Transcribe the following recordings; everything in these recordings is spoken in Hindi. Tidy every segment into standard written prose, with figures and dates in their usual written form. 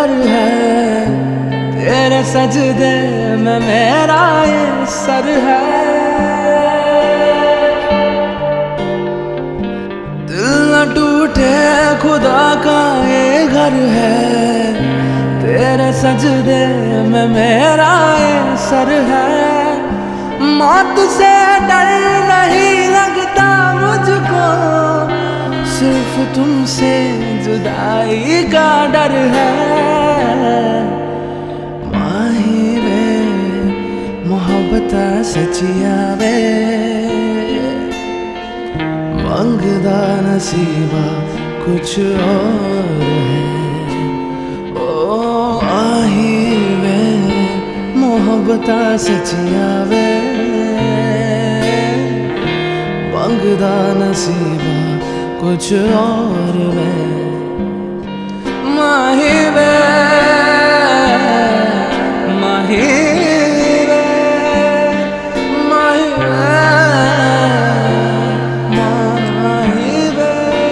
घर है, तेरे सजदे में मेरा ये सर है। दिल न टूटे खुदा का ये घर है, तेरे सजदे में मेरा ये सर है। मौत से डर नहीं लगता मुझको, सिर्फ तुमसे जुदाई का डर है। माही वे मोहब्बत सचिया वे, मंगदा नसीबा कुछ और है। ओ आही वे मोहब्बत सचिया वे, मंगदा नसीबा कुछ और वे। माही वे माही वे माही वे माही वे।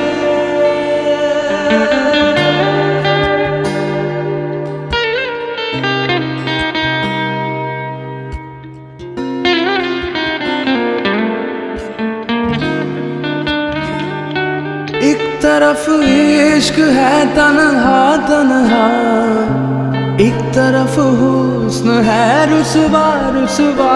एक तरफ इश्क है तन्हा तन्हा, एक तरफ हुस्न है रुसवा रुसवा।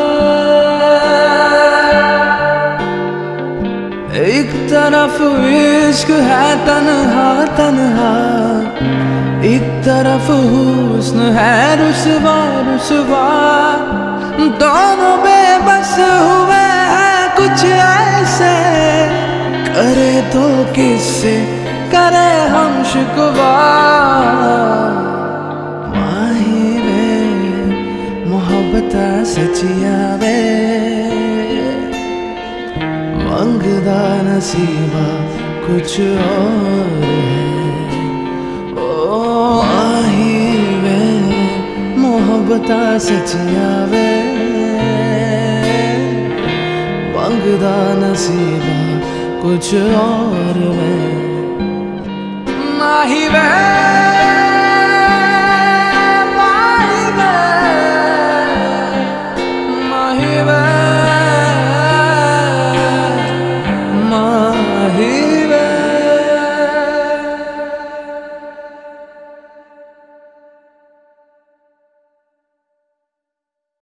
एक तरफ इश्क है तन्हा तन्हा, एक तरफ हुस्न है रुसवा रुसवा। दोनों बेबस हुए हैं कुछ ऐसे, करे तो किससे करे हम शिकवा। माही वे मोहब्बत सचिया वे, मंगदा नसीबा कुछ और है। ओ आही वे मोहब्बत सचिया वे, मंगदा नसीबा कुछ और वे। माही वे